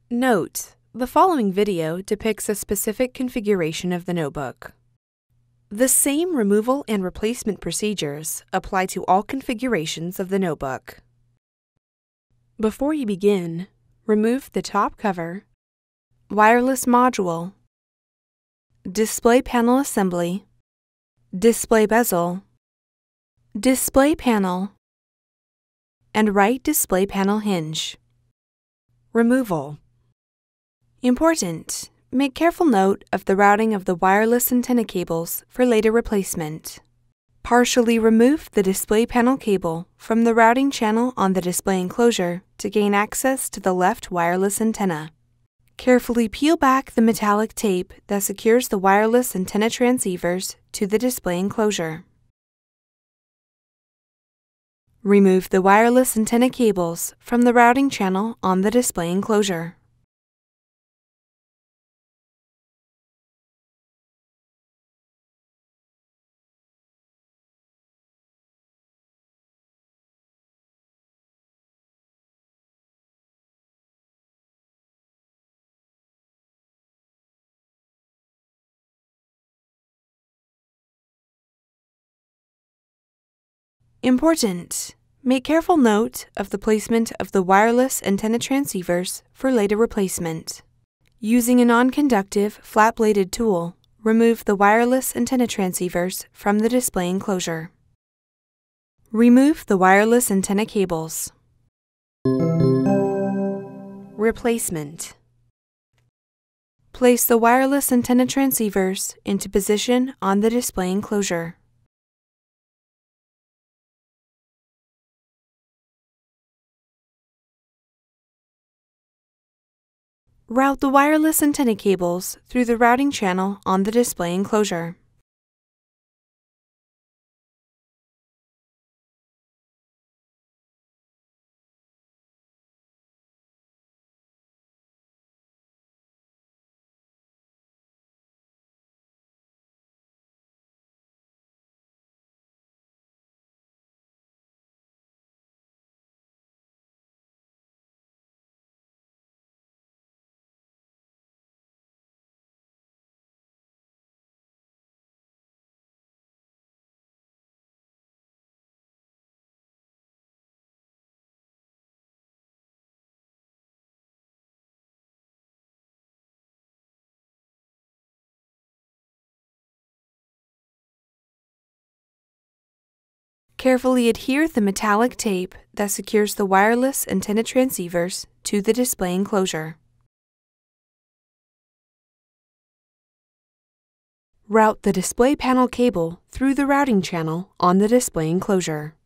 Note: the following video depicts a specific configuration of the notebook. The same removal and replacement procedures apply to all configurations of the notebook. Before you begin, remove the top cover, wireless module, display panel assembly, display bezel, display panel, and right display panel hinge. Removal. Important: make careful note of the routing of the wireless antenna cables for later replacement. Partially remove the display panel cable from the routing channel on the display enclosure to gain access to the left wireless antenna. Carefully peel back the metallic tape that secures the wireless antenna transceivers to the display enclosure. Remove the wireless antenna cables from the routing channel on the display enclosure. Important: make careful note of the placement of the wireless antenna transceivers for later replacement. Using a non-conductive, flat-bladed tool, remove the wireless antenna transceivers from the display enclosure. Remove the wireless antenna cables. Replacement. Place the wireless antenna transceivers into position on the display enclosure. Route the wireless antenna cables through the routing channel on the display enclosure. Carefully adhere the metallic tape that secures the wireless antenna transceivers to the display enclosure. Route the display panel cable through the routing channel on the display enclosure.